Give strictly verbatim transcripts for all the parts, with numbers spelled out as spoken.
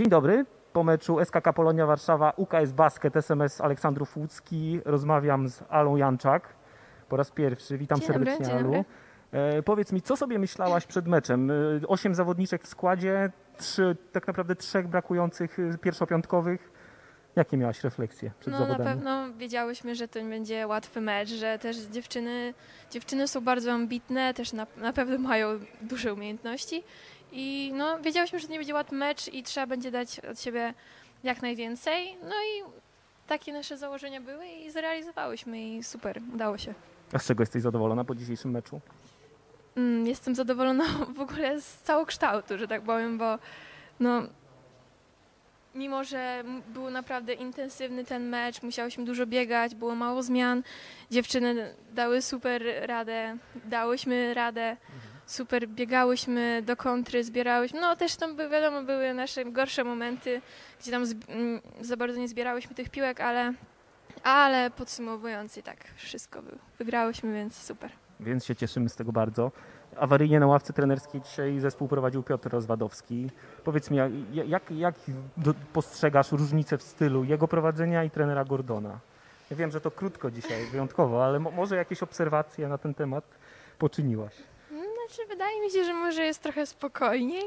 Dzień dobry. Po meczu S K K Polonia Warszawa, U K S Basket, S M S Aleksandrów Łódzki. Rozmawiam z Alą Janczak po raz pierwszy. Witam Dzień serdecznie, dobry, dzień Alu. dobry. E, powiedz mi, co sobie myślałaś przed meczem? E, Osiem zawodniczek w składzie, trzy, tak naprawdę trzech brakujących e, pierwszopiątkowych. Jakie miałaś refleksje przed No zawodami? na pewno wiedziałyśmy, że to nie będzie łatwy mecz, że też dziewczyny, dziewczyny są bardzo ambitne, też na, na pewno mają duże umiejętności i no wiedziałyśmy, że to nie będzie łatwy mecz i trzeba będzie dać od siebie jak najwięcej. No i takie nasze założenia były i zrealizowałyśmy i super, udało się. A z czego jesteś zadowolona po dzisiejszym meczu? Mm, Jestem zadowolona w ogóle z całokształtu, że tak powiem, bo no mimo że m- był naprawdę intensywny ten mecz, musiałyśmy dużo biegać, było mało zmian, dziewczyny dały super radę, dałyśmy radę, super biegałyśmy do kontry, zbierałyśmy, no też tam by, wiadomo były nasze gorsze momenty, gdzie tam zb- m, za bardzo nie zbierałyśmy tych piłek, ale, ale podsumowując i tak wszystko by- wygrałyśmy, więc super. Więc się cieszymy z tego bardzo. Awaryjnie na ławce trenerskiej dzisiaj zespół prowadził Piotr Rozwadowski. Powiedz mi, jak, jak, jak do, postrzegasz różnicę w stylu jego prowadzenia i trenera Gordona? Ja wiem, że to krótko dzisiaj, wyjątkowo, ale mo, może jakieś obserwacje na ten temat poczyniłaś? Znaczy, wydaje mi się, że może jest trochę spokojniej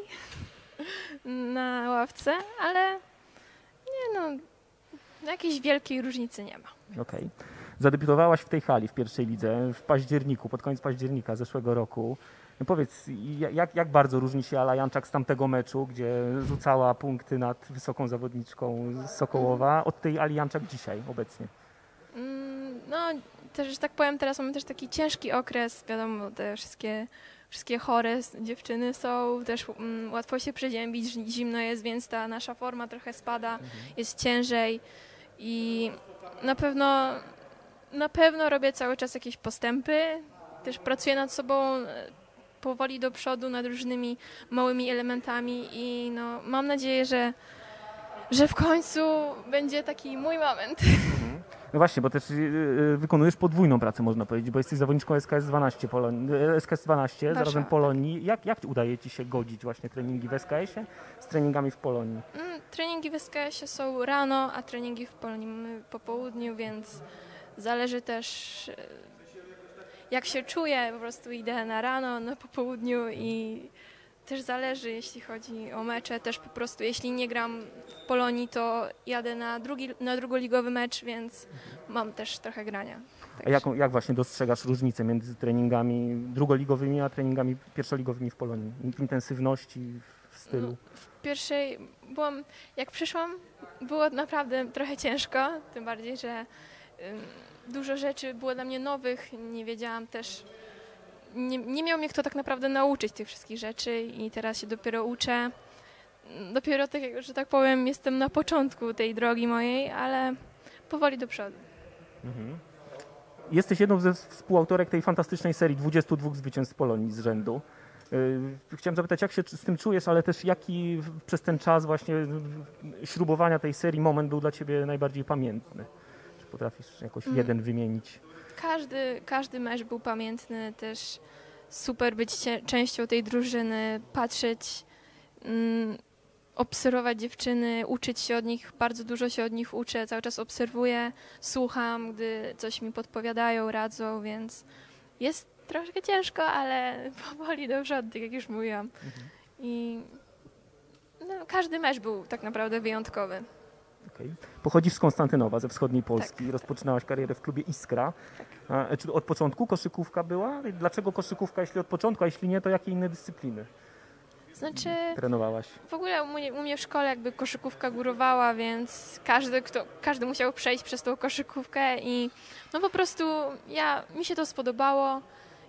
na ławce, ale nie no, jakiejś wielkiej różnicy nie ma. Okej. Zadebiutowałaś w tej hali w pierwszej lidze w październiku, pod koniec października zeszłego roku. No powiedz, jak, jak bardzo różni się Ala Janczak z tamtego meczu, gdzie rzucała punkty nad wysoką zawodniczką z Sokołowa, od tej Ali Janczak dzisiaj obecnie? Mm, No, też, że tak powiem, teraz mamy też taki ciężki okres, wiadomo, te wszystkie, wszystkie chore s- dziewczyny są, też mm, łatwo się przeziębić, ż- zimno jest, więc ta nasza forma trochę spada, jest ciężej i na pewno, na pewno robię cały czas jakieś postępy, też pracuję nad sobą e, powoli do przodu, nad różnymi małymi elementami i no, mam nadzieję, że, że w końcu będzie taki mój moment. No właśnie, bo też yy, wykonujesz podwójną pracę, można powiedzieć, bo jesteś zawodniczką S K S dwanaście, Polonii, S K S dwanaście Warszawa, zarazem tak. Polonii. Jak, jak udaje Ci się godzić właśnie treningi w S K S-ie z treningami w Polonii? Mm, Treningi w S K S-ie są rano, a treningi w Polonii mamy po południu, więc zależy też e, jak się czuję, po prostu idę na rano, na po południu i też zależy jeśli chodzi o mecze, też po prostu jeśli nie gram w Polonii, to jadę na, drugi, na drugoligowy mecz, więc mam też trochę grania. A jak, jak właśnie dostrzegasz różnicę między treningami drugoligowymi a treningami pierwszoligowymi w Polonii? W intensywności, w stylu? No, w pierwszej byłam, jak przyszłam, było naprawdę trochę ciężko, tym bardziej, że ym, dużo rzeczy było dla mnie nowych, nie wiedziałam też, nie, nie miał mnie kto tak naprawdę nauczyć tych wszystkich rzeczy i teraz się dopiero uczę. Dopiero, tak, jak- że tak powiem, jestem na początku tej drogi mojej, ale powoli do przodu. Mhm. Jesteś jedną ze współautorek tej fantastycznej serii dwudziestu dwóch zwycięstw Polonii z rzędu. Yy, Chciałem zapytać, jak się z tym czujesz, ale też jaki w- przez ten czas właśnie yy, śrubowania tej serii moment był dla Ciebie najbardziej pamiętny? Czy potrafisz jakoś Mm. jeden wymienić? Każdy, każdy mecz był pamiętny, też super być cie- częścią tej drużyny, patrzeć, mm, obserwować dziewczyny, uczyć się od nich, bardzo dużo się od nich uczę, cały czas obserwuję, słucham, gdy coś mi podpowiadają, radzą, więc jest troszkę ciężko, ale powoli do przodu, tak jak już mówiłam. I no, każdy mecz był tak naprawdę wyjątkowy. Okej. Pochodzisz z Konstantynowa, ze wschodniej Polski. Tak. Rozpoczynałaś karierę w klubie Iskra. A, czy od początku koszykówka była? Dlaczego koszykówka, jeśli od początku, a jeśli nie, to jakie inne dyscypliny Znaczy, trenowałaś? w ogóle u mnie, u mnie w szkole jakby koszykówka górowała, więc każdy, kto, każdy musiał przejść przez tą koszykówkę i no po prostu ja, mi się to spodobało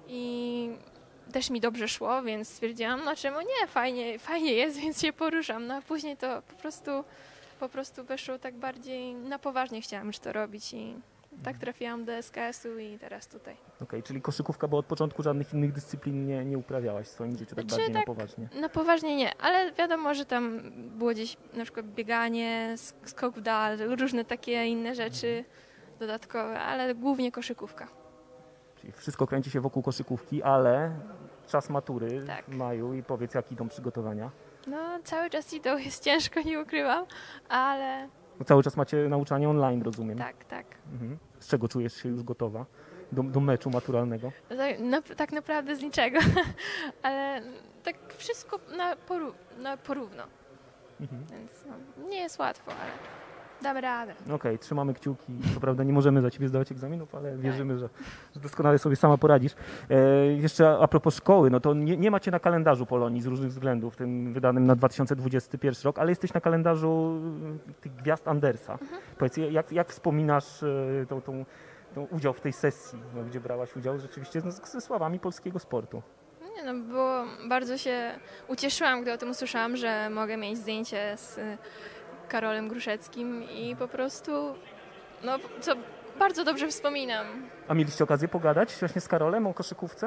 i też mi dobrze szło, więc stwierdziłam, no czemu nie, fajnie, fajnie jest, więc się poruszam. No a później to po prostu, po prostu weszło tak bardziej na poważnie chciałam już to robić i tak trafiłam do S K S-u i teraz tutaj. Okej, czyli koszykówka, bo od początku żadnych innych dyscyplin nie, nie uprawiałaś w swoim życiu tak Znaczy, bardziej na tak, poważnie. Na poważnie nie, ale wiadomo, że tam było gdzieś na przykład bieganie, sk- skok w dal, różne takie inne rzeczy dodatkowe, ale głównie koszykówka. Czyli wszystko kręci się wokół koszykówki, ale czas matury Tak. w maju i powiedz, jak idą przygotowania. No, cały czas idą, jest ciężko, nie ukrywam, ale No, cały czas macie nauczanie online, rozumiem. tak, tak. Mhm. Z czego czujesz się już gotowa do, do meczu maturalnego? No, tak- na, tak naprawdę z niczego, ale tak wszystko na, poró- na porówno, Mhm. więc no, nie jest łatwo, ale damy radę. Okej, trzymamy kciuki. Co prawda nie możemy za ciebie zdawać egzaminów, ale wierzymy, że, że doskonale sobie sama poradzisz. E, jeszcze a propos szkoły, no to nie, nie macie na kalendarzu Polonii z różnych względów, tym wydanym na dwa tysiące dwudziesty pierwszy rok, ale jesteś na kalendarzu y, tych gwiazd Andersa. Mhm. Powiedz, jak, jak wspominasz y, tą, tą, tą udział w tej sesji, no, gdzie brałaś udział rzeczywiście no, ze sławami polskiego sportu? Nie no, było, bardzo się ucieszyłam, gdy o tym usłyszałam, że mogę mieć zdjęcie z y, Karolem Gruszeckim i po prostu, no co bardzo dobrze wspominam. A mieliście okazję pogadać właśnie z Karolem o koszykówce?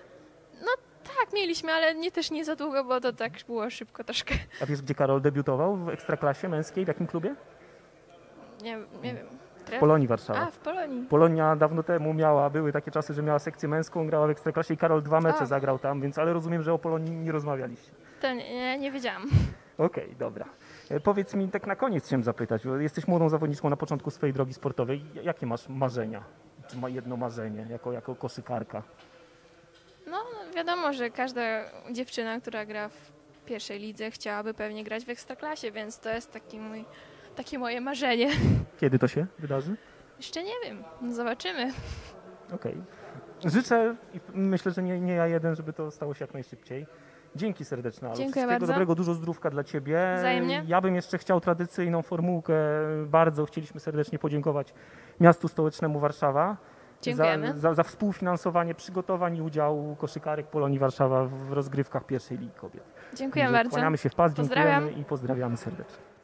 Tak, mieliśmy, ale nie też nie za długo, bo to tak było szybko troszkę. A wiesz, gdzie Karol debiutował w ekstraklasie męskiej, w jakim klubie? Nie, nie wiem. W Polonii Warszawa. A, w Polonii. Polonia dawno temu miała, były takie czasy, że miała sekcję męską, grała w Ekstraklasie i Karol dwa mecze A. zagrał tam, więc ale rozumiem, że o Polonii nie rozmawialiście. To nie, nie, nie wiedziałam. Okej, dobra. E, Powiedz mi, tak na koniec chciałem zapytać, bo jesteś młodą zawodniczką na początku swojej drogi sportowej. Jakie masz marzenia? Czy ma jedno marzenie jako, jako koszykarka? No, wiadomo, że każda dziewczyna, która gra w pierwszej lidze, chciałaby pewnie grać w Ekstraklasie, więc to jest taki mój, takie moje marzenie. Kiedy to się wydarzy? Jeszcze nie wiem, no zobaczymy. Okej. Życzę i myślę, że nie, nie ja jeden, żeby to stało się jak najszybciej. Dzięki serdeczne, Alu. Dziękuję Wszystkiego bardzo. dobrego, dużo zdrówka dla Ciebie. Wzajemnie. Ja bym jeszcze chciał tradycyjną formułkę. Bardzo chcieliśmy serdecznie podziękować miastu stołecznemu Warszawa Dziękujemy. za, za, za współfinansowanie przygotowań i udziału koszykarek Polonii Warszawa w rozgrywkach pierwszej Ligi Kobiet. Dziękuję Także bardzo. Kłaniamy się w pas, dziękujemy Pozdrawiam. i pozdrawiamy serdecznie.